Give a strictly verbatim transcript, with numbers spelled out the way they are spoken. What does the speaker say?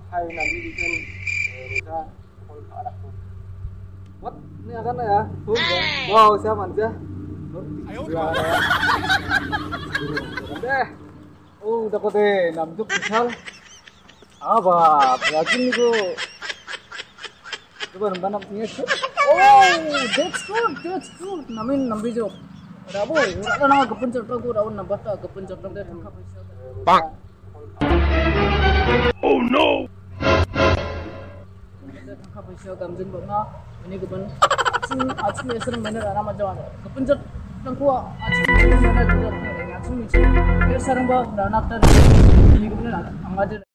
Hai nanti bikin bisa kalau ke anakku. What? Ini akan ya? Wow, siapa aja? Ya, deh. Oh, dapat deh. Namjuk misal. Apa? Berarti nih gua. Coba nambah niat. Oh, that's good. That's good. Namin nambijo. Rabo, ora na kepencet aku ora nambah ta kepencet nang tangkap bisa. Bang. Oh no. Tangkap bisa gamjin bang. Ini kepen. Asin asin esreng bener ana majawan. Kepencet nang kuah asin bener bener asin mici. Ya sareng ba anak tar. Ini kepen ang aja.